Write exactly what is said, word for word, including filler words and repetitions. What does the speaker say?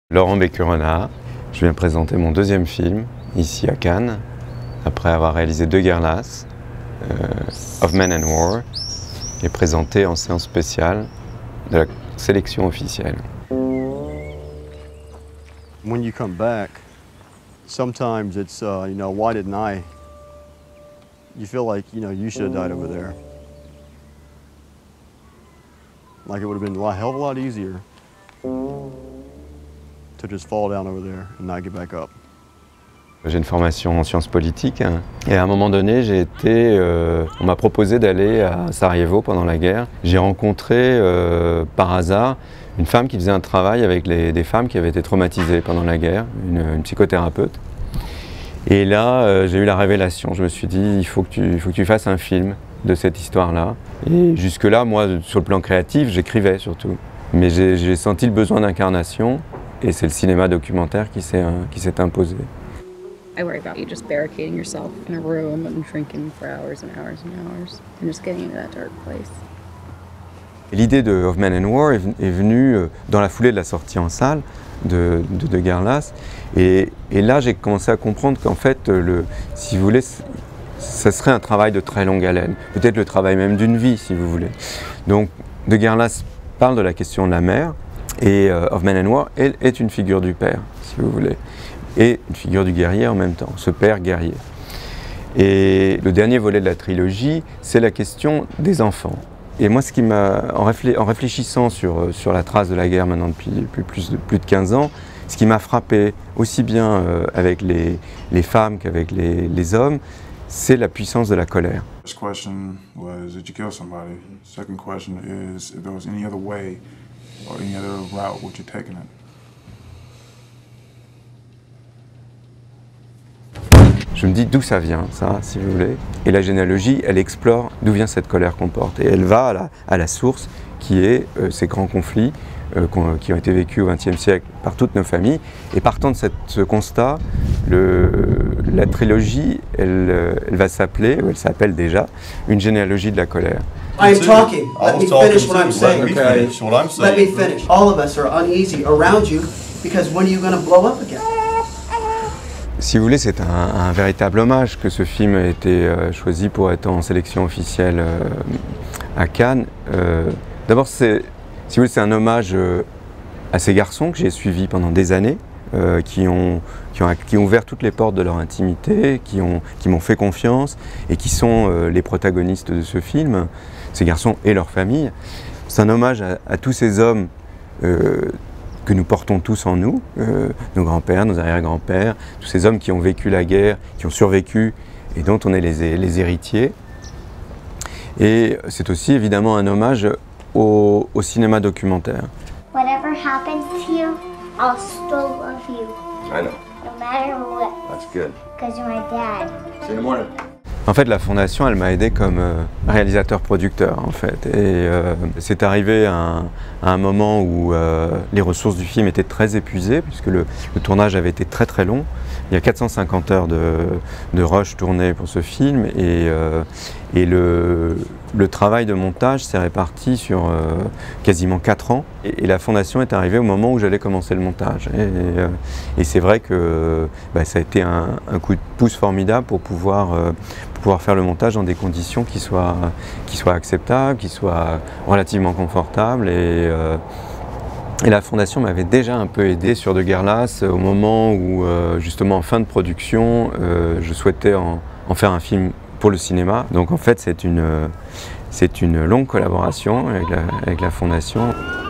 Laurent Becquerona, je viens présenter mon deuxième film, ici à Cannes, après avoir réalisé deux Guerlas, euh, Of Men and War, et présenté en séance spéciale de la sélection officielle. When you come back, sometimes it's, uh, you know, why didn't I? You feel like, you know, you should have died over there. Like it would have been a lot, hell of a lot easier to just fall down over there and not get back up. J'ai une formation en sciences politiques hein, et à un moment donné, j'ai été, euh, on m'a proposé d'aller à Sarajevo pendant la guerre. J'ai rencontré euh, par hasard une femme qui faisait un travail avec les, des femmes qui avaient été traumatisées pendant la guerre, une, une psychothérapeute. Et là, euh, j'ai eu la révélation. Je me suis dit, il faut que tu, il faut que tu fasses un film de cette histoire-là. Et jusque-là, moi, sur le plan créatif, j'écrivais surtout. Mais j'ai senti le besoin d'incarnation et c'est le cinéma documentaire qui s'est euh, qui s'est imposé. I worry about you just barricading yourself in a room and drinking for hours and hours and hours and just getting into that dark place. L'idée de Of Men and War est venue dans la foulée de la sortie en salle de, de, de Guerlas. Et, et là, j'ai commencé à comprendre qu'en fait, le, si vous voulez, ça serait un travail de très longue haleine. Peut-être le travail même d'une vie, si vous voulez. Donc, de Guerlas parle de la question de la mère et euh, Of Men and War est, est une figure du père, si vous voulez. Et une figure du guerrier en même temps, ce père guerrier. Et le dernier volet de la trilogie, c'est la question des enfants. Et moi, ce qui m'a, en, réflé, en réfléchissant sur, sur la trace de la guerre maintenant depuis plus, plus, de, plus de quinze ans, ce qui m'a frappé aussi bien euh, avec les, les femmes qu'avec les, les hommes, c'est la puissance de la colère. First question was, did you kill somebody? Second question is, if there was any other way or any other route, would you taken it? Je me dis d'où ça vient, ça, si vous voulez. Et la généalogie, elle explore d'où vient cette colère qu'on porte. Et elle va à la, à la source, qui est euh, ces grands conflits euh, qu qui ont été vécus au vingtième siècle par toutes nos familles. Et partant de cette, ce constat, le, la trilogie, elle, elle va s'appeler, ou elle s'appelle déjà, une généalogie de la colère. I am talking. Let me finish what I'm saying. Okay. Let me finish. All of us are uneasy around you because when are you going to blow up again? Si vous voulez, c'est un, un véritable hommage que ce film a été euh, choisi pour être en sélection officielle euh, à Cannes. Euh, D'abord, si vous voulez, c'est un hommage euh, à ces garçons que j'ai suivis pendant des années, euh, qui, ont, qui, ont, qui ont ouvert toutes les portes de leur intimité, qui m'ont qui m'ont fait confiance et qui sont euh, les protagonistes de ce film, ces garçons et leurs familles. C'est un hommage à, à tous ces hommes euh, que nous portons tous en nous, euh, nos grands-pères, nos arrière-grands-pères, tous ces hommes qui ont vécu la guerre, qui ont survécu et dont on est les, les héritiers. Et c'est aussi évidemment un hommage au, au cinéma documentaire. Whatever happens to you, I'll still love you. I know. No matter what. That's good. Because you're my dad. See you in the morning. En fait, la Fondation, elle m'a aidé comme euh, réalisateur-producteur, en fait. Et euh, c'est arrivé à un, à un moment où euh, les ressources du film étaient très épuisées, puisque le, le tournage avait été très très long. Il y a quatre cent cinquante heures de, de rush tournées pour ce film, et, euh, et le, le travail de montage s'est réparti sur euh, quasiment quatre ans. Et, et la Fondation est arrivée au moment où j'allais commencer le montage. Et, et, et c'est vrai que bah, ça a été un, un coup de pouce formidable pour pouvoir, euh, pour pouvoir faire le montage dans des conditions qui soient, qui soient acceptables, qui soient relativement confortables. Et, euh, Et la Fondation m'avait déjà un peu aidé sur De Guerlas au moment où, euh, justement en fin de production, euh, je souhaitais en, en faire un film pour le cinéma. Donc en fait, c'est une, c'est une longue collaboration avec la, avec la Fondation.